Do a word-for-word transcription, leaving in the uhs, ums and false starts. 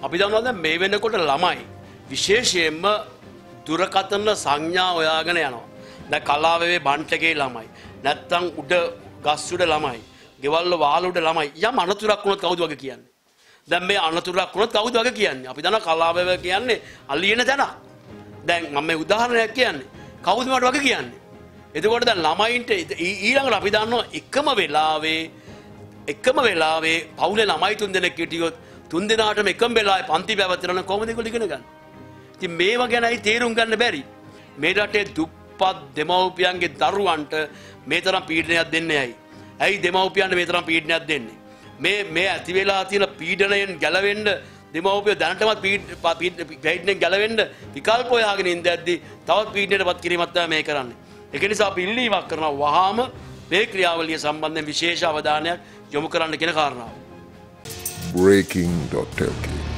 අපි දන්නවා දැන් මේ වෙනකොට ළමයි විශේෂයෙන්ම දුරකථන සංඥා හොයාගෙන යනවා. දැන් කලාවේ බන්ට් එකේ ළමයි නැත්තම් උඩ ගස් උඩ ළමයි, ගෙවල් වල වාල උඩ ළමයි යම් අනතුරක් වුණොත් කවුද වගේ කියන්නේ? දැන් මේ අනතුරක් වුණොත් කවුද වගේ කියන්නේ? අපි දන්නවා කලාවේ කියන්නේ අලියන තැන. දැන් මම මේ උදාහරණයක් කියන්නේ. කවුද මට වගේ කියන්නේ? එතකොට දැන් ළමයින්ට ඊළඟට අපි දන්නවා එකම වෙලාවේ එකම වෙලාවේ පවුලේ ළමයි තුන් දෙනෙක් හිටියොත් තුන් දෙනාටම එකම වෙලාවේ පන්ති පැවැත්වෙන කොහොමද ඒගොල්ලෝ ඉගෙන ගන්න? ඉතින් මේවා ගැනයි තේරුම් ගන්න බැරි. මේ රටේ දුප්පත් දෙමව්පියන්ගේ දරුවන්ට මේ තරම් පීඩනයක් දෙන්නේ ඇයි? ඇයි දෙමව්පියන්ට මේ තරම් පීඩනයක් දෙන්නේ? මේ මේ ඇති වෙලා තියෙන පීඩනයෙන් ගැලවෙන්න දෙමව්පියෝ දැනටමත් පීඩනයෙන් ගැලවෙන්න විකල්ප හොයාගෙන ඉඳද්දි තවත් පීඩනයටපත් කිරීමක් තමයි මේ කරන්නේ. ඒක නිසා අපි ඉල්ලීමක් කරනවා වහාම මේ ක්‍රියාවලිය සම්බන්ධයෙන් විශේෂ අවධානයක් යොමු කරන්න කියන කාරණාව. Breaking dot L K